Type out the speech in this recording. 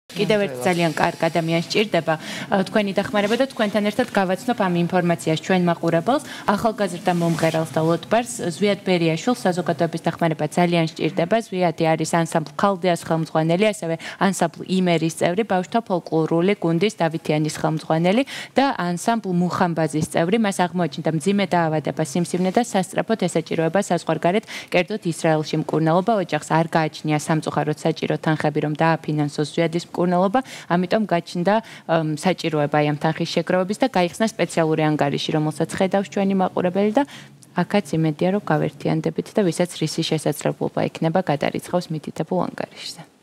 კიდევ ერთ ძალიან კარგ ადამიანს სჭირდება თქვენი დახმარება და თქვენთან ერთად გავაცნობ ამ ინფორმაციას ჩვენ მაყურებელს, ახალგაზრდა მომღერალს და ლოტბარს ზვიად ბერიაშვილს საზოგადოების დახმარება ძალიან სჭირდება. ზვიადი არის ანსამბლ ქალდეას ხელმძღვანელი, ასევე ანსამბლ იმერის წევრი, ბავშვთა ფოლკლორული გუნდის დავითიანის ხელმძღვანელი და ანსამბლ მუხამბაზის წევრი. მას აღმოაჩნდა მძიმე დაავადება, სიმსივნე და სასწრაფოდ ესაჭიროება საზღვარგარეთ, კერძოდ ისრაელში მკურნალობა. ოჯახს არ გააჩნია სამწუხაროდ საჭირო თანხები, რომ დააფინანსოს ზვიადის მკურნალობა, ამიტომ გაჩნდა საჭიროება ამ თანხის შეგროვების და გაიხსნა სპეციალური ანგარიში, რომელსაც ხედავს ჩვენი მაყურებელი და აქაც იმედია, რომ გავერთიანდებით და ვისაც რისი შესაძლებლობა იქნება გადარიცხავს მითითებულ ანგარიშზე.